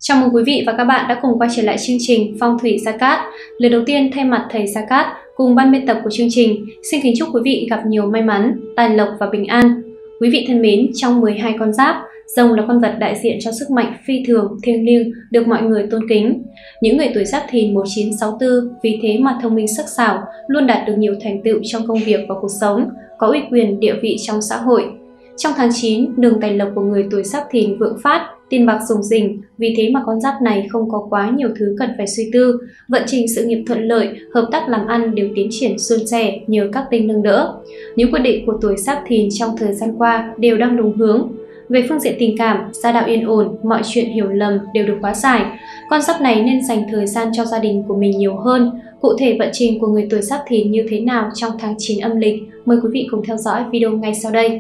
Chào mừng quý vị và các bạn đã cùng quay trở lại chương trình Phong thủy Gia Cát. Lần đầu tiên thay mặt thầy Gia Cát cùng ban biên tập của chương trình, xin kính chúc quý vị gặp nhiều may mắn, tài lộc và bình an. Quý vị thân mến, trong 12 con giáp, rồng là con vật đại diện cho sức mạnh phi thường, thiêng liêng, được mọi người tôn kính. Những người tuổi Giáp Thìn 1964 vì thế mà thông minh sắc sảo, luôn đạt được nhiều thành tựu trong công việc và cuộc sống, có uy quyền địa vị trong xã hội. Trong tháng 9, đường tài lộc của người tuổi Giáp Thìn vượng phát, tiền bạc rủng rỉnh, vì thế mà con giáp này không có quá nhiều thứ cần phải suy tư, vận trình sự nghiệp thuận lợi, hợp tác làm ăn đều tiến triển suôn sẻ nhờ các tinh nâng đỡ. Những quyết định của tuổi Giáp Thìn trong thời gian qua đều đang đúng hướng. Về phương diện tình cảm, gia đạo yên ổn, mọi chuyện hiểu lầm đều được hóa giải. Con giáp này nên dành thời gian cho gia đình của mình nhiều hơn. Cụ thể vận trình của người tuổi Giáp Thìn như thế nào trong tháng 9 âm lịch? Mời quý vị cùng theo dõi video ngay sau đây.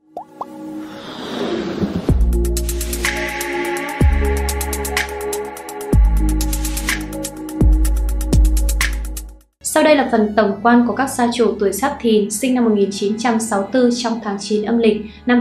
Sau đây là phần tổng quan của các gia chủ tuổi Giáp Thìn sinh năm 1964 trong tháng 9 âm lịch năm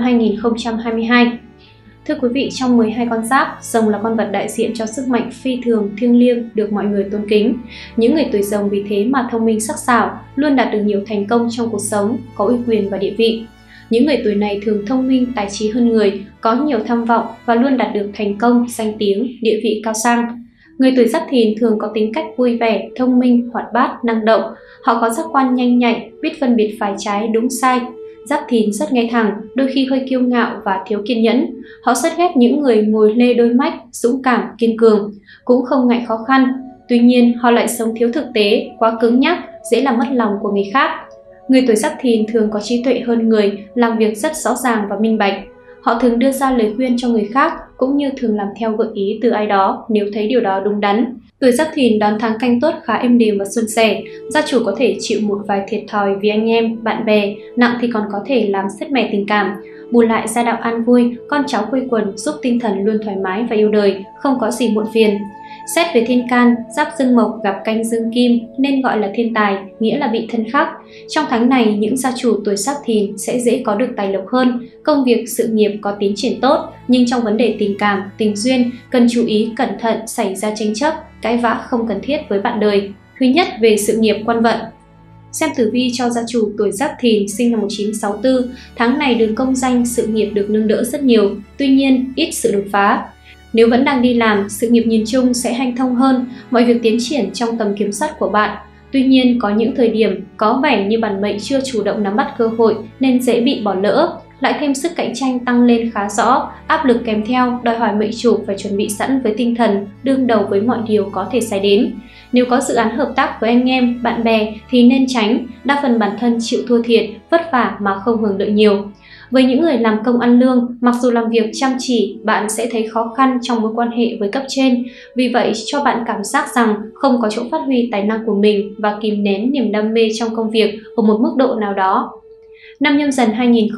2022. Thưa quý vị, trong 12 con giáp, rồng là con vật đại diện cho sức mạnh phi thường, thiêng liêng, được mọi người tôn kính. Những người tuổi rồng vì thế mà thông minh sắc sảo, luôn đạt được nhiều thành công trong cuộc sống, có uy quyền và địa vị. Những người tuổi này thường thông minh, tài trí hơn người, có nhiều tham vọng và luôn đạt được thành công, danh tiếng, địa vị cao sang. Người tuổi Giáp Thìn thường có tính cách vui vẻ, thông minh, hoạt bát, năng động. Họ có giác quan nhanh nhạy, biết phân biệt phải trái, đúng sai. Giáp Thìn rất ngay thẳng, đôi khi hơi kiêu ngạo và thiếu kiên nhẫn. Họ rất ghét những người ngồi lê đôi mách, dũng cảm, kiên cường, cũng không ngại khó khăn. Tuy nhiên, họ lại sống thiếu thực tế, quá cứng nhắc, dễ làm mất lòng của người khác. Người tuổi Giáp Thìn thường có trí tuệ hơn người, làm việc rất rõ ràng và minh bạch. Họ thường đưa ra lời khuyên cho người khác, cũng như thường làm theo gợi ý từ ai đó nếu thấy điều đó đúng đắn. Tuổi Giáp Thìn đón tháng Canh Tuất khá êm đềm và suôn sẻ. Gia chủ có thể chịu một vài thiệt thòi vì anh em, bạn bè, nặng thì còn có thể làm sứt mẻ tình cảm. Bù lại gia đạo an vui, con cháu quây quần giúp tinh thần luôn thoải mái và yêu đời, không có gì muộn phiền. Xét về thiên can, Giáp Dương Mộc gặp Canh Dương Kim nên gọi là thiên tài, nghĩa là bị thân khắc. Trong tháng này, những gia chủ tuổi Giáp Thìn sẽ dễ có được tài lộc hơn, công việc, sự nghiệp có tiến triển tốt, nhưng trong vấn đề tình cảm, tình duyên, cần chú ý cẩn thận xảy ra tranh chấp, cãi vã không cần thiết với bạn đời. Thứ nhất, về sự nghiệp quan vận. Xem tử vi cho gia chủ tuổi Giáp Thìn sinh năm 1964, tháng này đường công danh, sự nghiệp được nâng đỡ rất nhiều, tuy nhiên ít sự đột phá. Nếu vẫn đang đi làm, sự nghiệp nhìn chung sẽ hanh thông hơn, mọi việc tiến triển trong tầm kiểm soát của bạn. Tuy nhiên, có những thời điểm có vẻ như bản mệnh chưa chủ động nắm bắt cơ hội nên dễ bị bỏ lỡ. Lại thêm sức cạnh tranh tăng lên khá rõ, áp lực kèm theo đòi hỏi mệnh chủ phải chuẩn bị sẵn với tinh thần, đương đầu với mọi điều có thể xảy đến. Nếu có dự án hợp tác với anh em, bạn bè thì nên tránh, đa phần bản thân chịu thua thiệt, vất vả mà không hưởng lợi nhiều. Với những người làm công ăn lương, mặc dù làm việc chăm chỉ, bạn sẽ thấy khó khăn trong mối quan hệ với cấp trên. Vì vậy, cho bạn cảm giác rằng không có chỗ phát huy tài năng của mình và kìm nén niềm đam mê trong công việc ở một mức độ nào đó. Năm Nhâm Dần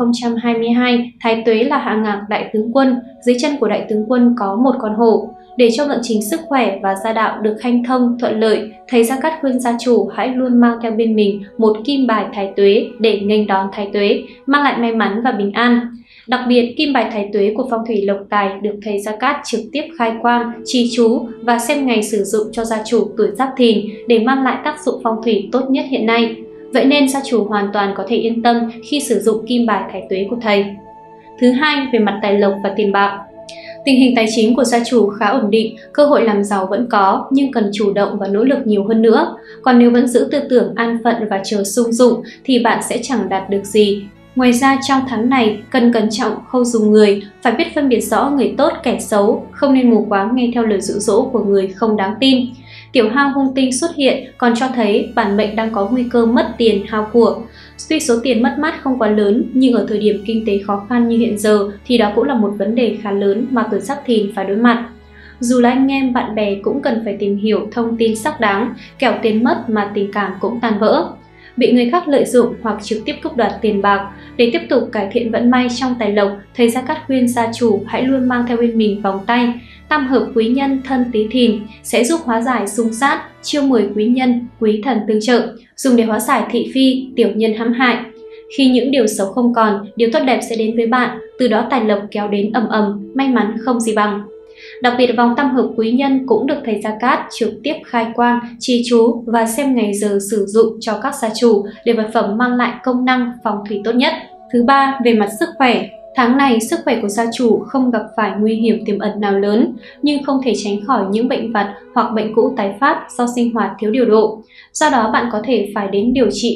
2022, Thái Tuế là hạ ngạc đại tướng quân, dưới chân của đại tướng quân có một con hổ. Để cho vận trình sức khỏe và gia đạo được hanh thông, thuận lợi, thầy Gia Cát khuyên gia chủ hãy luôn mang theo bên mình một kim bài Thái Tuế để nghênh đón Thái Tuế, mang lại may mắn và bình an. Đặc biệt, kim bài Thái Tuế của phong thủy lộc tài được thầy Gia Cát trực tiếp khai quang, trì chú và xem ngày sử dụng cho gia chủ tuổi Giáp Thìn để mang lại tác dụng phong thủy tốt nhất hiện nay. Vậy nên gia chủ hoàn toàn có thể yên tâm khi sử dụng kim bài Thái Tuế của thầy. Thứ hai, về mặt tài lộc và tiền bạc. Tình hình tài chính của gia chủ khá ổn định, cơ hội làm giàu vẫn có nhưng cần chủ động và nỗ lực nhiều hơn nữa. Còn nếu vẫn giữ tư tưởng an phận và chờ sung dụng thì bạn sẽ chẳng đạt được gì. Ngoài ra trong tháng này cần cẩn trọng khâu dùng người, phải biết phân biệt rõ người tốt kẻ xấu, không nên mù quáng nghe theo lời dụ dỗ của người không đáng tin. Tiểu hao hung tinh xuất hiện còn cho thấy bản mệnh đang có nguy cơ mất tiền hao của. Tuy số tiền mất mát không quá lớn, nhưng ở thời điểm kinh tế khó khăn như hiện giờ thì đó cũng là một vấn đề khá lớn mà tuổi Giáp Thìn phải đối mặt. Dù là anh em, bạn bè cũng cần phải tìm hiểu thông tin xác đáng, kẻo tiền mất mà tình cảm cũng tan vỡ. Bị người khác lợi dụng hoặc trực tiếp cướp đoạt tiền bạc. Để tiếp tục cải thiện vận may trong tài lộc, thầy Gia Cát khuyên gia chủ hãy luôn mang theo bên mình vòng tay tam hợp quý nhân thân Tý Thìn sẽ giúp hóa giải xung sát, chiêu mời quý nhân, quý thần tương trợ, dùng để hóa giải thị phi, tiểu nhân hãm hại. Khi những điều xấu không còn, điều tốt đẹp sẽ đến với bạn, từ đó tài lộc kéo đến ầm ầm, may mắn không gì bằng. Đặc biệt vòng tam hợp quý nhân cũng được thầy Gia Cát trực tiếp khai quang, trì chú và xem ngày giờ sử dụng cho các gia chủ để vật phẩm mang lại công năng phong thủy tốt nhất. Thứ ba, về mặt sức khỏe. Tháng này, sức khỏe của gia chủ không gặp phải nguy hiểm tiềm ẩn nào lớn, nhưng không thể tránh khỏi những bệnh vặt hoặc bệnh cũ tái phát do sinh hoạt thiếu điều độ. Do đó, bạn có thể phải đến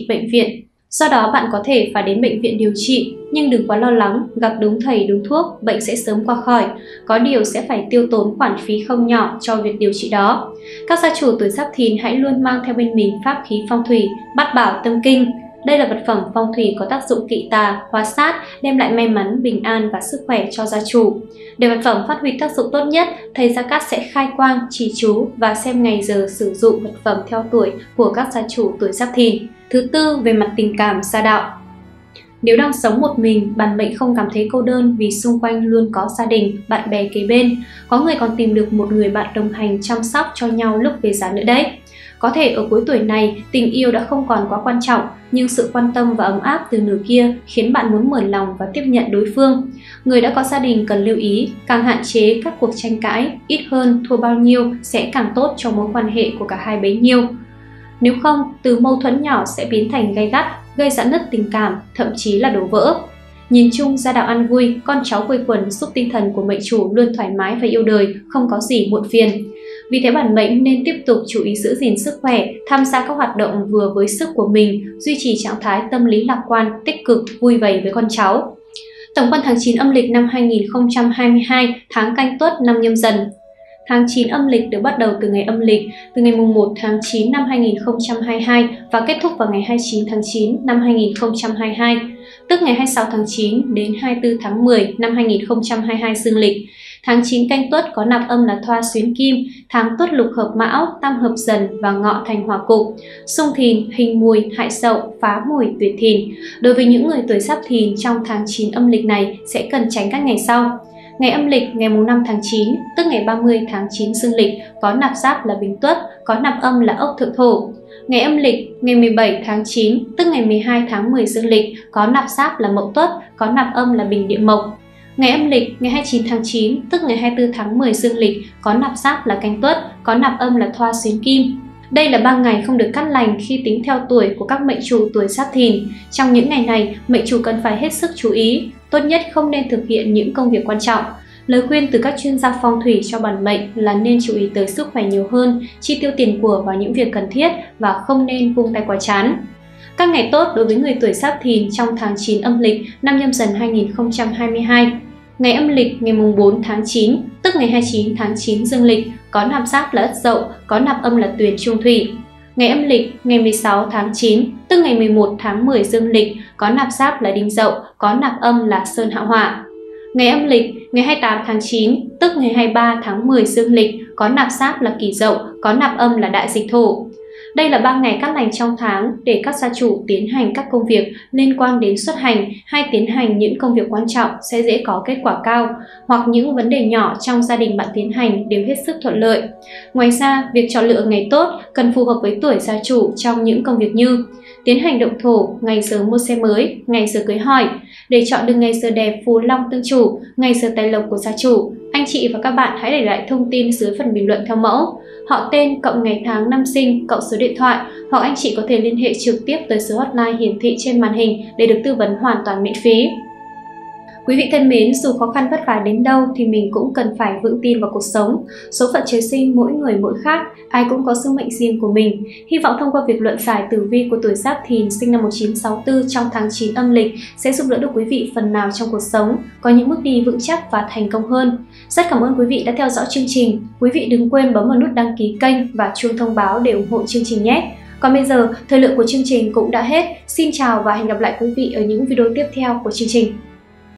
bệnh viện điều trị, nhưng đừng quá lo lắng, gặp đúng thầy đúng thuốc, bệnh sẽ sớm qua khỏi. Có điều sẽ phải tiêu tốn khoản phí không nhỏ cho việc điều trị đó. Các gia chủ tuổi Giáp Thìn hãy luôn mang theo bên mình pháp khí phong thủy, bát bảo tâm kinh. Đây là vật phẩm phong thủy có tác dụng kỵ tà, hóa sát, đem lại may mắn, bình an và sức khỏe cho gia chủ. Để vật phẩm phát huy tác dụng tốt nhất, thầy Gia Cát sẽ khai quang, trì chú và xem ngày giờ sử dụng vật phẩm theo tuổi của các gia chủ tuổi Giáp Thìn. Thứ tư, về mặt tình cảm gia đạo. Nếu đang sống một mình, bản mệnh không cảm thấy cô đơn vì xung quanh luôn có gia đình, bạn bè kế bên. Có người còn tìm được một người bạn đồng hành chăm sóc cho nhau lúc về già nữa đấy. Có thể ở cuối tuổi này, tình yêu đã không còn quá quan trọng, nhưng sự quan tâm và ấm áp từ nửa kia khiến bạn muốn mở lòng và tiếp nhận đối phương. Người đã có gia đình cần lưu ý, càng hạn chế các cuộc tranh cãi, ít hơn thua bao nhiêu sẽ càng tốt cho mối quan hệ của cả hai bấy nhiêu. Nếu không, từ mâu thuẫn nhỏ sẽ biến thành gay gắt, gây rạn nứt tình cảm, thậm chí là đổ vỡ. Nhìn chung, gia đạo an vui, con cháu quây quần giúp tinh thần của mệnh chủ luôn thoải mái và yêu đời, không có gì muộn phiền. Vì thế bản mệnh nên tiếp tục chú ý giữ gìn sức khỏe, tham gia các hoạt động vừa với sức của mình, duy trì trạng thái tâm lý lạc quan, tích cực, vui vầy với con cháu. Tổng quan tháng 9 âm lịch năm 2022, tháng Canh Tuất năm Nhâm Dần. Tháng 9 âm lịch được bắt đầu từ ngày âm lịch, từ ngày 1 tháng 9 năm 2022 và kết thúc vào ngày 29 tháng 9 năm 2022, tức ngày 26 tháng 9 đến 24 tháng 10 năm 2022 dương lịch. Tháng 9 Canh Tuất có nạp âm là Thoa xuyến Kim, tháng Tuất lục hợp Mão, tam hợp Dần và Ngọ thành hỏa cục, xung Thìn, hình Mùi, hại Sậu, phá Mùi, tuyệt Thìn. Đối với những người tuổi Giáp Thìn trong tháng 9 âm lịch này sẽ cần tránh các ngày sau. Ngày âm lịch ngày 5 tháng 9, tức ngày 30 tháng 9 dương lịch, có nạp giáp là Bính Tuất, có nạp âm là Ốc Thượng Thổ. Ngày âm lịch ngày 17 tháng 9, tức ngày 12 tháng 10 dương lịch, có nạp giáp là Mậu Tuất, có nạp âm là Bình Địa Mộc. Ngày âm lịch ngày 29 tháng 9, tức ngày 24 tháng 10 dương lịch, có nạp giáp là Canh Tuất, có nạp âm là Thoa xuyến Kim. Đây là 3 ngày không được cát lành khi tính theo tuổi của các mệnh chủ tuổi Giáp Thìn. Trong những ngày này, mệnh chủ cần phải hết sức chú ý, tốt nhất không nên thực hiện những công việc quan trọng. Lời khuyên từ các chuyên gia phong thủy cho bản mệnh là nên chú ý tới sức khỏe nhiều hơn, chi tiêu tiền của vào những việc cần thiết và không nên vung tay quá chán. Các ngày tốt đối với người tuổi Giáp Thìn trong tháng 9 âm lịch năm Nhâm Dần 2022. Ngày âm lịch ngày 4 tháng 9, tức ngày 29 tháng 9 dương lịch, có nạp giáp là Ất Dậu, có nạp âm là Tuyền Trung Thủy. Ngày âm lịch ngày 16 tháng 9, tức ngày 11 tháng 10 dương lịch, có nạp giáp là Đinh Dậu, có nạp âm là Sơn Hạ Hỏa. Ngày âm lịch ngày 28 tháng 9, tức ngày 23 tháng 10 dương lịch, có nạp giáp là Kỷ Dậu, có nạp âm là Đại Dịch Thổ. Đây là 3 ngày cát lành trong tháng để các gia chủ tiến hành các công việc liên quan đến xuất hành hay tiến hành những công việc quan trọng sẽ dễ có kết quả cao, hoặc những vấn đề nhỏ trong gia đình bạn tiến hành đều hết sức thuận lợi. Ngoài ra, việc chọn lựa ngày tốt cần phù hợp với tuổi gia chủ trong những công việc như tiến hành động thổ, ngày giờ mua xe mới, ngày giờ cưới hỏi. Để chọn được ngày giờ đẹp phù long tương chủ, ngày giờ tài lộc của gia chủ, anh chị và các bạn hãy để lại thông tin dưới phần bình luận theo mẫu họ tên cộng ngày tháng năm sinh cộng số điện thoại, hoặc anh chị có thể liên hệ trực tiếp tới số hotline hiển thị trên màn hình để được tư vấn hoàn toàn miễn phí. Quý vị thân mến, dù khó khăn vất vả đến đâu thì mình cũng cần phải vững tin vào cuộc sống. Số phận trời sinh mỗi người mỗi khác, ai cũng có sứ mệnh riêng của mình. Hy vọng thông qua việc luận giải tử vi của tuổi Giáp Thìn sinh năm 1964 trong tháng 9 âm lịch sẽ giúp đỡ được quý vị phần nào trong cuộc sống, có những bước đi vững chắc và thành công hơn. Rất cảm ơn quý vị đã theo dõi chương trình. Quý vị đừng quên bấm vào nút đăng ký kênh và chuông thông báo để ủng hộ chương trình nhé. Còn bây giờ, thời lượng của chương trình cũng đã hết. Xin chào và hẹn gặp lại quý vị ở những video tiếp theo của chương trình.